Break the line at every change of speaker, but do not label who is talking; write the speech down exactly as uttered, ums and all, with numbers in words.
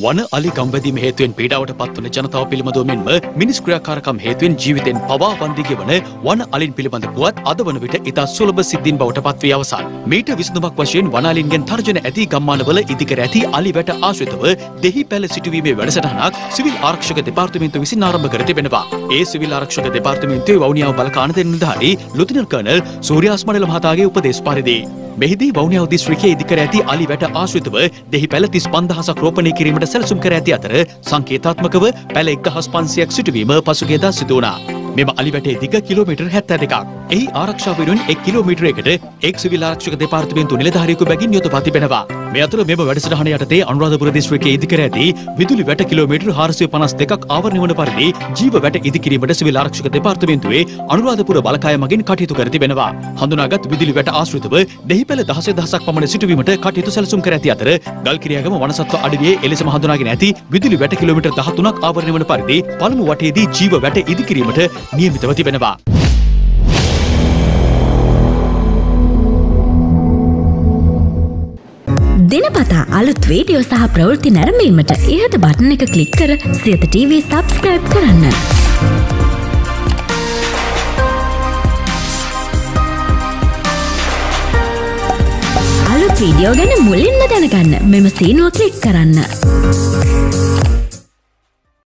වන අලි ගම්වැදීම හේතුවෙන් පීඩාවට පත්වන ජනතාව පිළිබඳව මෙන්ම මිනිස් ක්‍රියාකාරකම් හේතුවෙන් ජීවිතෙන් පවා වන්දි ගෙවන වන අලින් පිළිබඳ පුවත් අද වන විට ඉතා සුලභ සිද්ධීන් බවට පත් වී අවසන්. මීට විසඳුමක් වශයෙන් වන අලින්ගෙන් තර්ජන ඇති ගම්මානවල ඉදිකර ඇති අලි වැට ආශ්‍රිතව දෙහි පැල සිටුවීමේ වැඩසටහනක් සිවිල් ආරක්ෂක දෙපාර්තමේන්තුව විසින් ආරම්භ කර තිබෙනවා. ඒ සිවිල් ආරක්ෂක දෙපාර්තමේන්තුවේ වවුනියාව බලකාන දෙන නිලධාරී ලුතිනන්ට් කර්නල් සූර්යාස් මණ්ඩල මහතාගේ උපදේශ පරිදි මෙහිදී වවුනියාව දිස්ත්‍රික්කයේ ඉදිකර ඇති අලි වැට ආශ්‍රිතව දෙහි පැල තිස් පන්දහසක් රෝපණය කිරීමට සැලසුම් කර ඇති අතර සංකේතාත්මකව පැල එක්දහස් පන්සියයක් සිටුවීම පසුගියදා සිදු වුණා. මෙම අලි වැටේ දිග කිලෝමීටර් හැත්තෑ දෙකක්. එහි ආරක්ෂාව වෙනුවෙන් එක් කිලෝමීටරයකට එක් සිවිල් ආරක්ෂක දෙපාර්තමේන්තු නිලධාරියෙකු බැගින් යොදවා තිබෙනවා. මේ අතර මෙම වැඩසටහන යටතේ අනුරාධපුර දිස්ත්‍රික්කයේ ඉදිකර ඇති විදුලි වැට කිලෝමීටර් හාරසිය පනස් දෙකක් ආවරණය වන පරිදි ජීව වැට ඉදිකිරීමට සිවිල් ආරක්ෂක දෙපාර්තමේන්තුවේ අනුරාධපුර බලකාය මගින් කටයුතු කර තිබෙනවා. හඳුනාගත් විදුලි වැට ආශ්‍රිතව දෙහිපැල දහසය දහසක් පමණ සිටුවීමට කටයුතු සැලසුම් කර ඇති අතර ගල්කිරියාගම වනසත්ව අඩවියේ එලෙසම හඳුනාගෙන ඇති විදුලි වැට කිලෝමීටර් දහතුනක් ආවරණය වන පරිදි පළමු වටයේදී ජීව වැට ඉදිකිරීමට නියමිතව තිබෙනවා.
දිනපතා අලුත් වීඩියෝ සහ ප්‍රවෘත්ති නැරඹීමට ඉහත බටන් එක ක්ලික් කර සියත ටීවී සබ්ස්ක්‍රයිබ් කරන්න. අලුත් වීඩියෝ ගැන මුලින්ම දැනගන්න මෙම සීනුව ක්ලික් කරන්න.